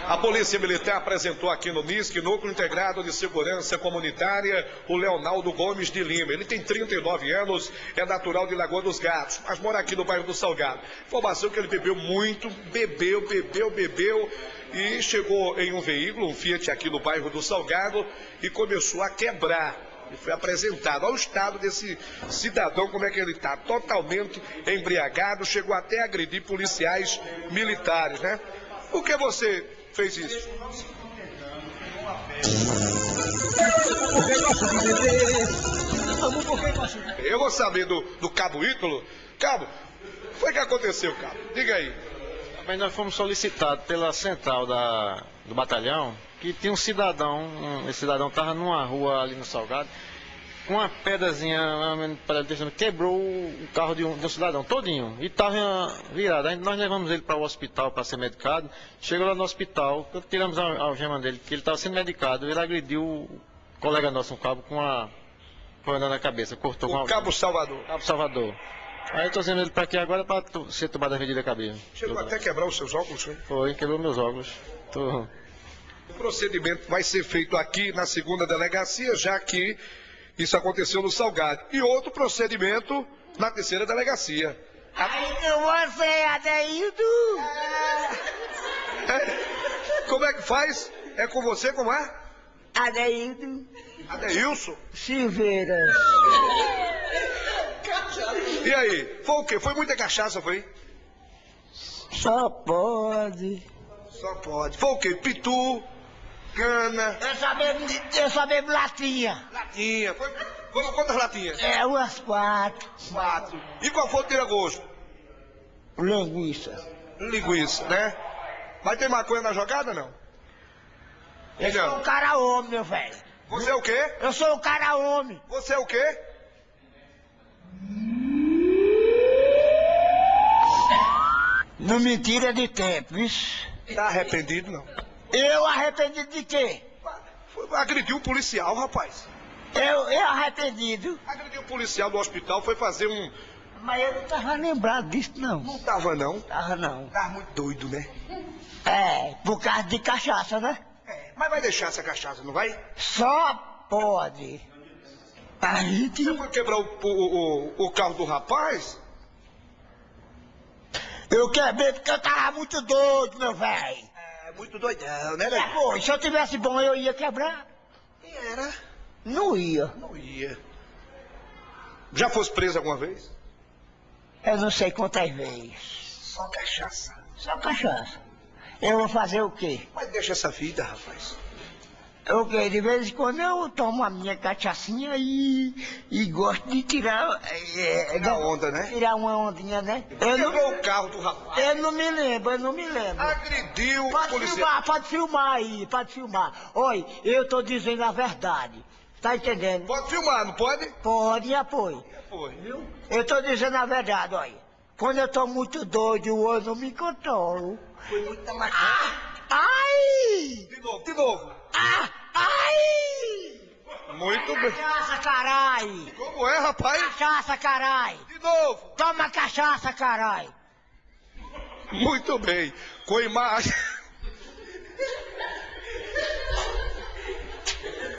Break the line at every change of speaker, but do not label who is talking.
A Polícia Militar apresentou aqui no NISC, Núcleo Integrado de Segurança Comunitária, o Leonardo Gomes de Lima. Ele tem 39 anos, é natural de Lagoa dos Gatos, mas mora aqui no bairro do Salgado. Informação que ele bebeu muito, bebeu e chegou em um veículo, um Fiat aqui no bairro do Salgado, e começou a quebrar. E foi apresentado ao estado desse cidadão, como é que ele está, totalmente embriagado, chegou até a agredir policiais militares, né? Por que você fez isso? Eu vou saber do Cabo Ítalo. Cabo, foi o que aconteceu, Cabo? Diga aí.
Mas nós fomos solicitados pela central do batalhão, que tinha um cidadão, esse cidadão estava numa rua ali no Salgado, com uma pedazinha quebrou o carro de um cidadão todinho, e estava virado. Aí nós levamos ele para o hospital para ser medicado. Chegou lá no hospital, tiramos a algema dele, que ele estava sendo medicado, ele agrediu o colega nosso, um cabo, com a corda na cabeça, cortou com a...
Cabo Salvador.
Cabo Salvador. Aí eu estou dizendo ele para aqui agora para ser tomado a medida cabível.
Chegou até a quebrar os seus óculos, senhor?
Foi, quebrou meus óculos.
O procedimento vai ser feito aqui na segunda delegacia, já que isso aconteceu no Salgado. E outro procedimento na terceira delegacia.
Aí com você, Adeildo!
Como é que faz? É com você, como é?
Adeildo
Adeilson?
Silveira.
E aí? Foi o quê? Foi muita cachaça, foi?
Só pode.
Só pode. Foi o quê? Pitu, cana...
Eu só bebo latinha.
Latinha. Foram quantas latinhas?
Umas 4.
4. E qual foi o tira-gosto?
Linguiça.
Linguiça, né? Vai ter maconha na jogada, não?
Eu sou um cara homem, meu velho.
Você é o quê?
Eu sou um cara homem.
Você é o quê?
Não me tira de tempo, isso.
Tá arrependido, não?
Eu arrependido de quê?
Agrediu um policial, rapaz.
Eu arrependido.
Agrediu um policial do hospital, foi fazer um...
Mas eu não tava lembrado disso, não.
Não tava, não?
Tava, não.
Tava muito doido, né?
Por causa de cachaça, né?
Mas vai deixar essa cachaça, não vai?
Só pode. A gente...
Você foi quebrar o carro do rapaz?
Eu quebrei porque eu tava muito doido, meu velho.
Muito doidão, né,
Pô, se eu tivesse bom, eu ia quebrar.
Era.
Não ia.
Não ia. Já fosse preso alguma vez?
Eu não sei quantas vezes.
Só cachaça.
Só cachaça. Eu vou fazer o quê?
Mas deixa essa vida, rapaz.
O quê? De vez em quando eu tomo a minha cachaçinha e gosto de tirar...
Da onda, né?
Tirar uma ondinha, né?
Quebrou o carro do rapaz.
Eu não me lembro.
Agrediu o
Pode
policial.
filmar aí, pode filmar. Oi, eu tô dizendo a verdade. Tá entendendo?
Pode filmar, não pode?
Pode e apoio.
Viu?
Eu tô dizendo a verdade, olha. Quando eu tô muito doido, eu não me controlo.
Foi muita maconha.
Ai!
De novo.
Ai!
Muito bem.
Cachaça, carai!
Como é, rapaz?
Cachaça, carai!
De novo.
Toma cachaça, carai!
Muito bem. Com imagem...